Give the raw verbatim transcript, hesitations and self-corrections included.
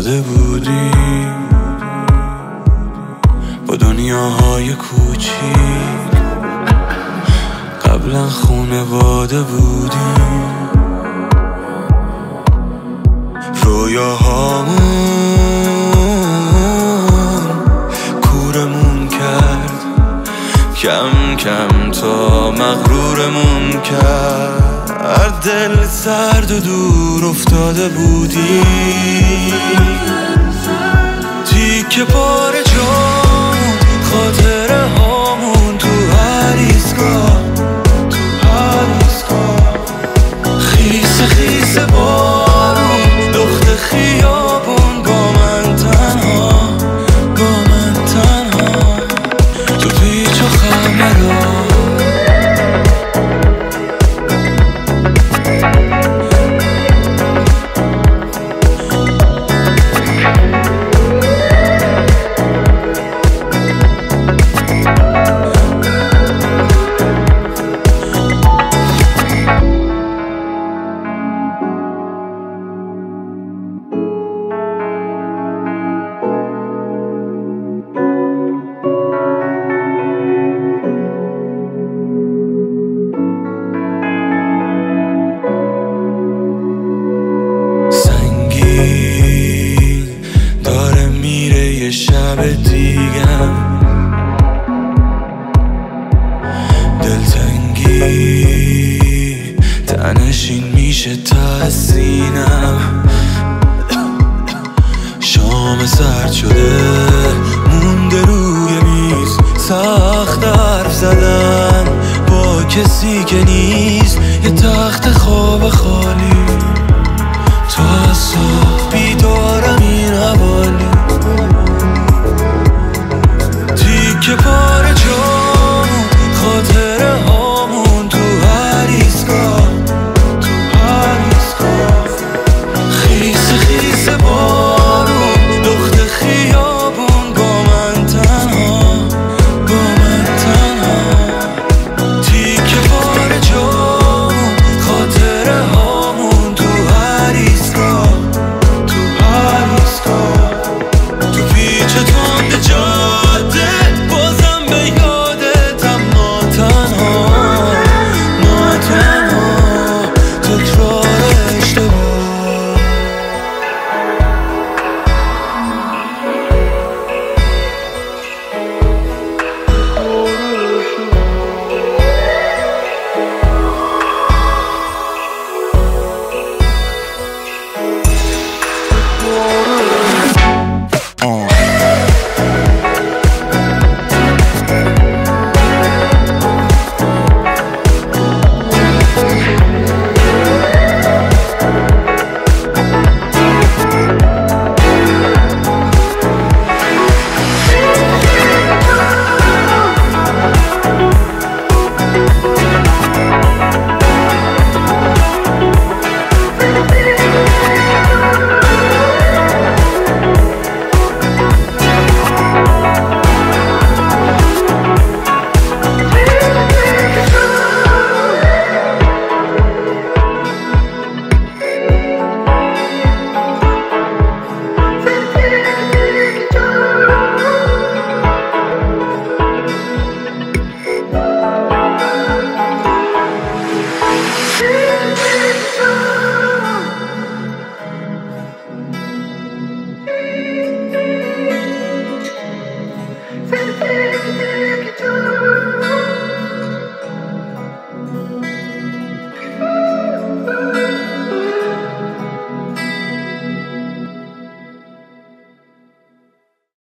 افتاده بودی با دنیاهای کوچیک. قبلا خونواده بودیم، رویاهامون کورمون کرد، کم کم تا مغرورمون کرد. دل سرد و دور افتاده بودی، تیکه پاره جامون، خاطره هامون تو هر ایستگاه، تو هر ایستگاه. خیس خیس بارون، لخت خیابون، با من تنها، با من تنها تو پیچ و خمرها. داره میره یه شب دیگم، دلتنگی تنشین میشه تا سینم. شام سرد شده مونده روی میز، سخت حرف زدن با کسی که نیست. یه تخت خواب خالی، تا صبح بیدارم این حوالی. تیکه پاره جا